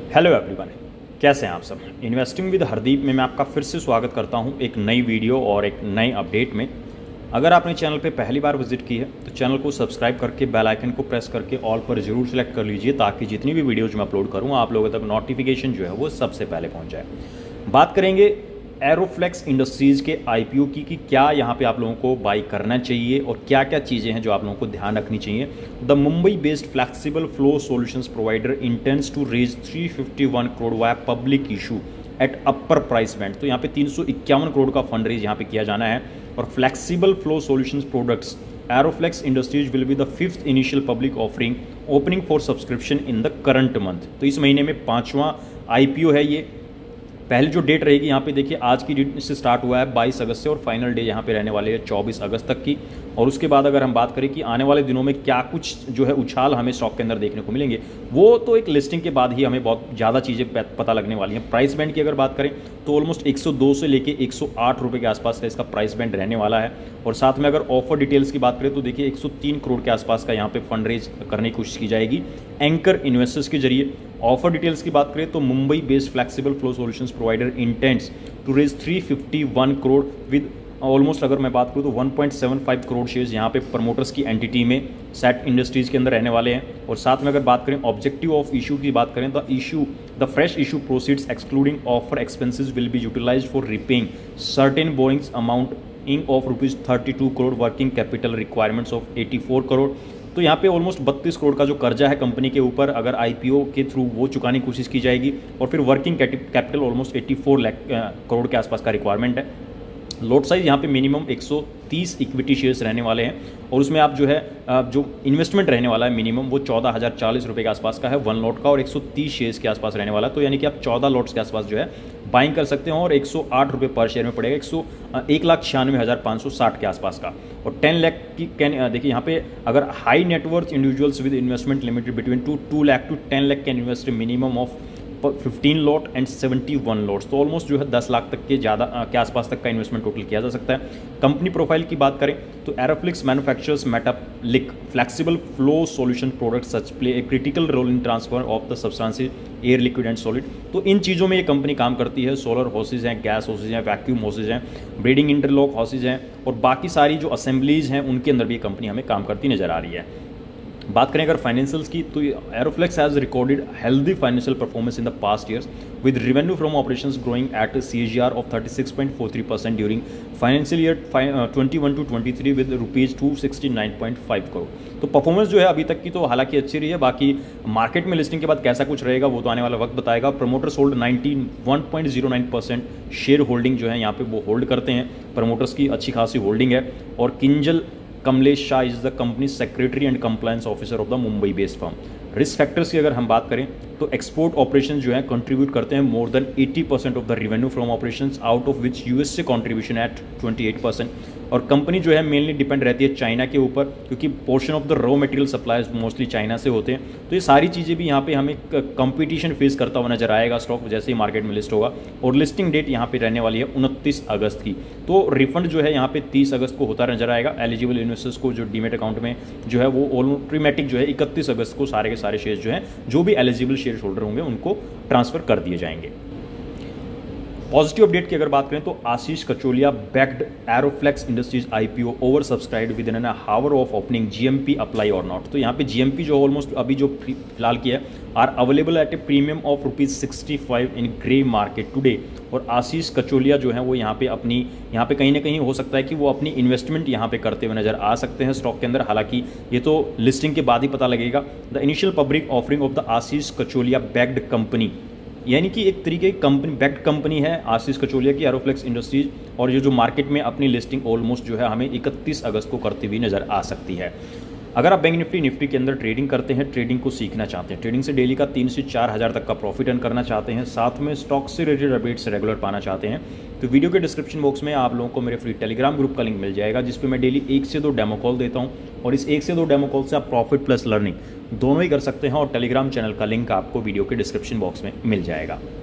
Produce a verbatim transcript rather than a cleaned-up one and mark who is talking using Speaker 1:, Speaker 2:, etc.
Speaker 1: Hello everyone, कैसे हैं आप सब। इन्वेस्टिंग विद हरदीप में मैं आपका फिर से स्वागत करता हूं एक नई वीडियो और एक नई अपडेट में। अगर आपने चैनल पे पहली बार विजिट की है तो चैनल को सब्सक्राइब करके बेल आइकन को प्रेस करके ऑल पर जरूर सेलेक्ट कर लीजिए, ताकि जितनी भी वीडियोज मैं अपलोड करूँ आप लोगों तक नोटिफिकेशन जो है वो सबसे पहले पहुँच जाए। बात करेंगे एरोफ्लेक्स इंडस्ट्रीज़ के आईपीओ की कि क्या यहाँ पे आप लोगों को बाई करना चाहिए और क्या क्या चीज़ें हैं जो आप लोगों को ध्यान रखनी चाहिए। The Mumbai based flexible flow solutions provider intends to raise तीन सौ इक्यावन crore via public issue at upper price band. तो यहाँ पे तीन सौ इक्यावन करोड़ का फंड रेज यहाँ पे किया जाना है। और flexible flow solutions products Aeroflex industries will be the fifth initial public offering opening for subscription in the current month. तो इस महीने में पाँचवां आईपीओ है ये। पहली जो डेट रहेगी यहाँ पे देखिए, आज की डेट से स्टार्ट हुआ है बाईस अगस्त से और फाइनल डे यहाँ पे रहने वाले है चौबीस अगस्त तक की। और उसके बाद अगर हम बात करें कि आने वाले दिनों में क्या कुछ जो है उछाल हमें स्टॉक के अंदर देखने को मिलेंगे, वो तो एक लिस्टिंग के बाद ही हमें बहुत ज़्यादा चीज़ें पता लगने वाली हैं। प्राइस बैंड की अगर बात करें तो ऑलमोस्ट एक सौ दो से लेके एक सौ आठ रुपये के आसपास का इसका प्राइस बैंड रहने वाला है। और साथ में अगर ऑफर डिटेल्स की बात करें तो देखिए एक सौ तीन करोड़ के आसपास का यहाँ पे फंड रेज करने की कोशिश की जाएगी एंकर इन्वेस्टर्स के जरिए। ऑफर डिटेल्स की बात करें तो Mumbai based flexible flow solutions provider intends to raise तीन सौ इक्यावन करोड़ विद ऑलमोस्ट अगर मैं बात करूँ तो एक पॉइंट सात पाँच करोड़ शेयर्स यहाँ पे प्रमोटर्स की एंटिटी में सेट इंडस्ट्रीज़ के अंदर रहने वाले हैं। और साथ में अगर बात करें ऑब्जेक्टिव ऑफ इशू की बात करें तो issue the fresh issue proceeds excluding offer expenses will be utilised for repaying certain borrowings amount in of rupees thirty two crore working capital requirements of eighty four crore. तो यहाँ पे ऑलमोस्ट बत्तीस करोड़ का जो कर्जा है कंपनी के ऊपर, अगर आईपीओ के थ्रू वो चुकाने की कोशिश की जाएगी। और फिर वर्किंग कैपिटल ऑलमोस्ट चौरासी लाख करोड़ के आसपास का रिक्वायरमेंट है। लॉट साइज यहाँ पे मिनिमम एक सौ तीस इक्विटी शेयर्स रहने वाले हैं। और उसमें आप जो है जो इन्वेस्टमेंट रहने वाला है मिनिमम वो चौदह हज़ार चालीस रुपये के आसपास का है वन लॉट का, और एक सौ तीस शेयर्स के आसपास रहने वाला है। तो यानी कि आप चौदह लॉट्स के आसपास जो है बाइंग कर सकते हैं और एक सौ आठ रुपये पर शेयर में पड़ेगा, एक सौ एक लाख छियानवे हज़ार पाँच सौ साठ के आसपास का। और टेन लाख की कैन देखिए यहाँ पे अगर high net worth individuals with investment limited between two two lakh to ten lakh can invest minimum of fifteen lot and seventy one lots. तो ऑलमोस्ट जो है दस लाख तक के ज़्यादा के आसपास तक का इन्वेस्टमेंट टोटल किया जा सकता है। कंपनी प्रोफाइल की बात करें तो Aeroflex manufactures metallic flexible flow solution products such play a critical role in transfer of the substances air liquid and solid. तो इन चीज़ों में ये कंपनी काम करती है। सोलर हॉसेज हैं, गैस हॉसेज हैं, वैक्यूम हॉसेज हैं, ब्रीडिंग इंटरलॉक हॉसेज हैं और बाकी सारी जो असेंबलीज हैं उनके अंदर भी ये कंपनी हमें काम करती नजर आ रही है। बात करें अगर फाइनेंशियल्स की तो Aeroflex has recorded healthy financial performance in the past years with revenue from operations growing at CAGR of thirty six point four three percent during financial year twenty one to twenty three with rupees two sixty nine point five crore. तो performance जो है अभी तक की तो हालांकि अच्छी रही है, बाकी मार्केट में लिस्टिंग के बाद कैसा कुछ रहेगा वो तो आने वाला वक्त बताएगा। Promoters hold ninety one point zero nine percent share holding जो है यहाँ पे वो होल्ड करते हैं। प्रमोटर्स की अच्छी खासी होल्डिंग है। और Kinjal Kamlesh Shah is the company secretary and compliance officer of the Mumbai based firm. Risk factors की अगर हम बात करें तो एक्सपोर्ट ऑपरेशन जो है कंट्रीब्यूट करते हैं more than eighty percent of the revenue from operations, out of which USA contribution at twenty eight percent. और कंपनी जो है मेनली डिपेंड रहती है चाइना के ऊपर, क्योंकि portion of the raw material supplies mostly China से होते हैं। तो ये सारी चीज़ें भी यहाँ पे हमें कंपटीशन फेस करता हुआ नजर आएगा स्टॉक जैसे ही मार्केट में लिस्ट होगा। और लिस्टिंग डेट यहाँ पे रहने वाली है उनतीस अगस्त की। तो रिफंड जो है यहाँ पे तीस अगस्त को होता नजर आएगा। एलिजिबल इन्वेस्टर्स को जो डीमेट अकाउंट में जो है वो ऑटोमेटिक जो है इकतीस अगस्त को सारे के सारे शेयर जो हैं जो भी एलिजिबल शेयर होल्डर होंगे उनको ट्रांसफर कर दिए जाएंगे। पॉजिटिव अपडेट की अगर बात करें तो Ashish Kacholia backed Aeroflex industries IPO oversubscribed within an hour of opening GMP apply और नॉट। तो यहाँ पे जीएमपी जो ऑलमोस्ट अभी जो फिलहाल की है are available at a premium of rupees sixty five in grey market today. और आशीष कचोलिया जो है वो यहाँ पे अपनी यहाँ पे कहीं ना कहीं हो सकता है कि वो अपनी इन्वेस्टमेंट यहाँ पे करते हुए नजर आ सकते हैं स्टॉक के अंदर। हालांकि ये तो लिस्टिंग के बाद ही पता लगेगा। The initial public offering of the Ashish Kacholia backed company, यानी कि एक तरीके की कंपनी बैक्ड कंपनी है आशीष कचोलिया की एरोफ्लेक्स इंडस्ट्रीज। और ये जो मार्केट में अपनी लिस्टिंग ऑलमोस्ट जो है हमें इकतीस अगस्त को करती हुई नजर आ सकती है। अगर आप बैंक निफ्टी निफ्टी के अंदर ट्रेडिंग करते हैं, ट्रेडिंग को सीखना चाहते हैं, ट्रेडिंग से डेली का तीन से चार हज़ार तक का प्रॉफिट अर्न करना चाहते हैं, साथ में स्टॉक से रिलेटेड अपडेट्स रेगुलर पाना चाहते हैं, तो वीडियो के डिस्क्रिप्शन बॉक्स में आप लोगों को मेरे फ्री टेलीग्राम ग्रुप का लिंक मिल जाएगा, जिस पे मैं डेली एक से दो डेमो कॉल देता हूं। और इस एक से दो डेमो कॉल से आप प्रॉफिट प्लस लर्निंग दोनों ही कर सकते हैं। और टेलीग्राम चैनल का लिंक आपको वीडियो के डिस्क्रिप्शन बॉक्स में मिल जाएगा।